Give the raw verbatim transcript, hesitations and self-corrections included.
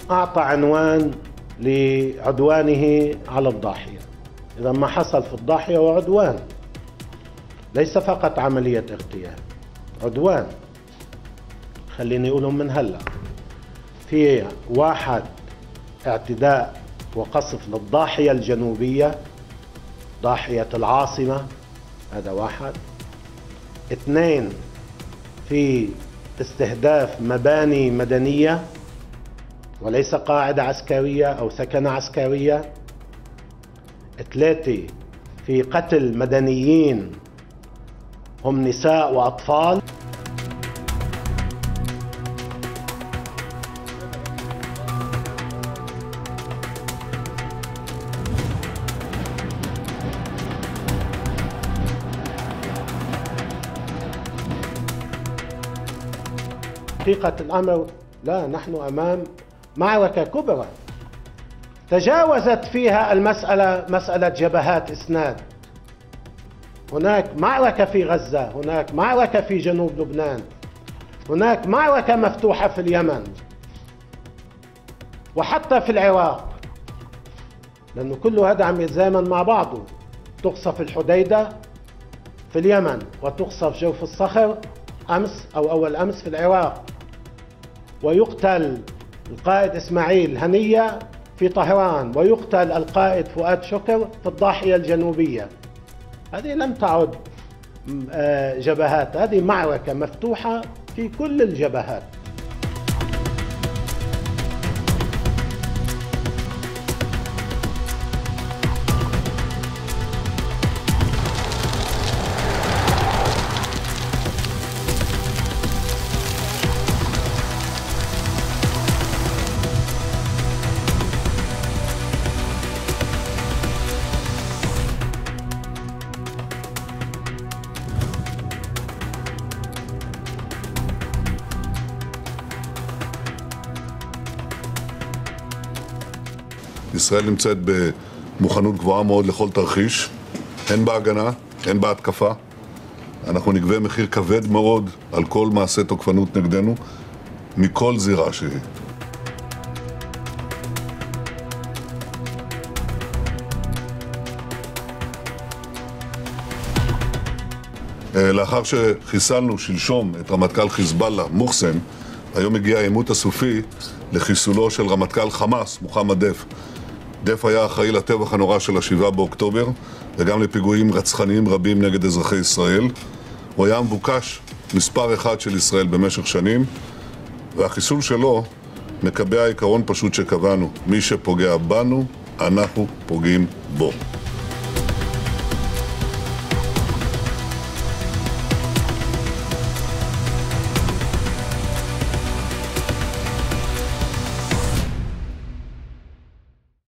أعطى عنوان لعدوانه على الضاحية. إذا ما حصل في الضاحية هو عدوان، ليس فقط عملية اغتيال، عدوان. خليني أقولهم من هلأ. في واحد، اعتداء وقصف للضاحية الجنوبية، ضاحية العاصمة، هذا واحد. اثنين، في استهداف مباني مدنية وليس قاعدة عسكرية أو ثكنة عسكرية. ثلاثة، في قتل مدنيين هم نساء وأطفال. حقيقة الأمر لا، نحن أمام معركة كبرى تجاوزت فيها المسألة مسألة جبهات إسناد. هناك معركة في غزة، هناك معركة في جنوب لبنان، هناك معركة مفتوحة في اليمن وحتى في العراق، لأنه كل هذا عم يتزامن مع بعضه. تقصف الحديدة في اليمن وتقصف جوف الصخر أمس أو أول أمس في العراق، ويقتل القائد إسماعيل هنية في طهران، ويقتل القائد فؤاد شكر في الضاحية الجنوبية. هذه لم تعد جبهات، هذه معركة مفتوحة في كل الجبهات. ישראל נמצאת במוכנות גבוהה מאוד לכל תרחיש, הן בהגנה, הן בהתקפה. אנחנו נגבה מחיר כבד מאוד על כל מעשה תוקפנות נגדנו, מכל זירה שהיא. לאחר שחיסלנו שלשום את רמטכ"ל חיזבאללה, מוחסן, היום הגיע העימות הסופי לחיסולו של רמטכ"ל חמאס, מוחמד דף. דף היה אחראי לטבח הנורא של השבעה באוקטובר וגם לפיגועים רצחניים רבים נגד אזרחי ישראל. הוא היה מבוקש מספר אחד של ישראל במשך שנים, והחיסול שלו מקבע עיקרון פשוט שקבענו: מי שפוגע בנו, אנחנו פוגעים בו.